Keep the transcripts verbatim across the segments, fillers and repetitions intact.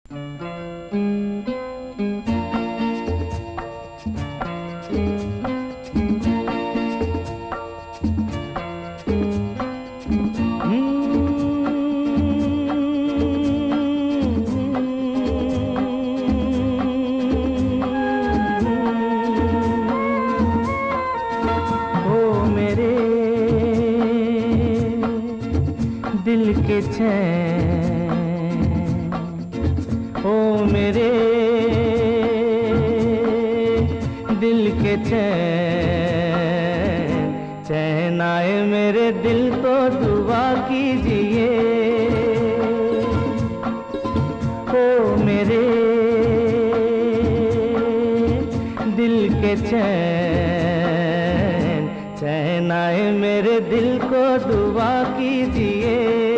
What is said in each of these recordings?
दिल के चैन, ओ मेरे दिल के चैन, चैन आए मेरे दिल को दुआ कीजिए। ओ मेरे दिल के चैन, चैन आए मेरे दिल को दुआ कीजिए।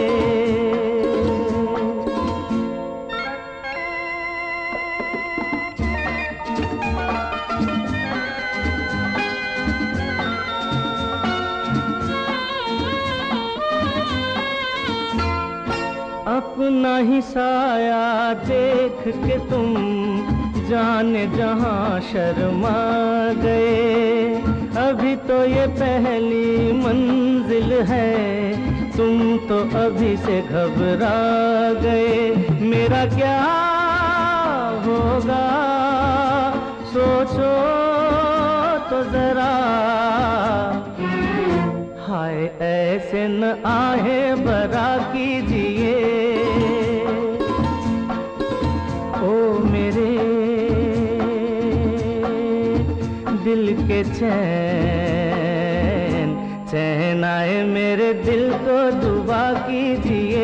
अपना ही साया देख के तुम जाने जहां शर्मा गए। अभी तो ये पहली मंजिल है, तुम तो अभी से घबरा गए। मेरा क्या होगा सोचो तो जरा, हाय ऐसे न आहे बरा कीजिए। ओ मेरे दिल के चैन, चैन आए मेरे दिल को दुआ कीजिए।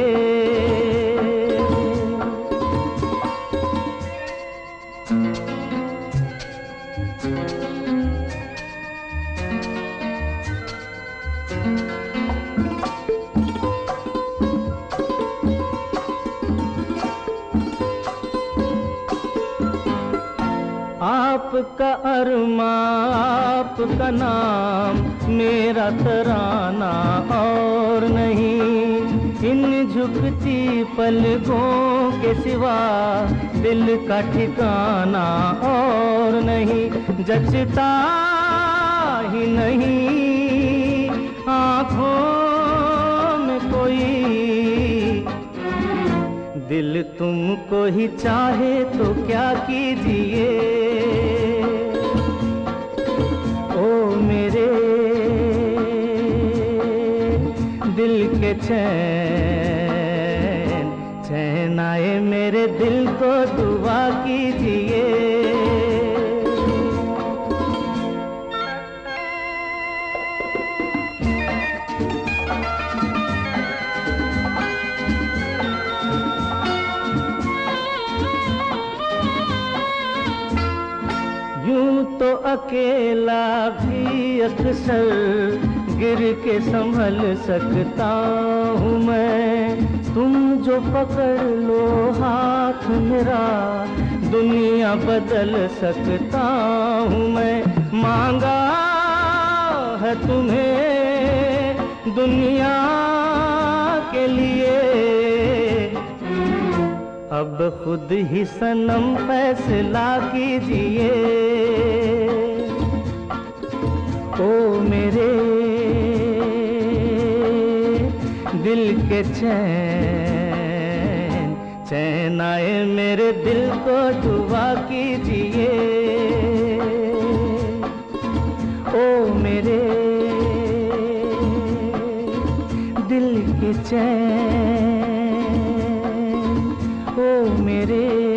आपका अरमा आपका नाम, मेरा तराना और नहीं। इन झुकती पलकों के सिवा दिल का ठिकाना और नहीं। जचता ही नहीं आँखों में कोई, दिल तुमको ही चाहे तो क्या कीजिए। ओ मेरे दिल के चैन, चैन आए मेरे दिल को दुआ कीजिए। तो अकेला भी अक्सर गिर के संभल सकता हूँ मैं। तुम जो पकड़ लो हाथ मेरा, दुनिया बदल सकता हूँ मैं। मांगा है तुम्हें दुनिया के लिए, अब खुद ही सनम फैसला कीजिए। ओ मेरे दिल के चैन, चैन आए मेरे दिल को दुआ कीजिए। ओ मेरे दिल के चैन, ओ मेरे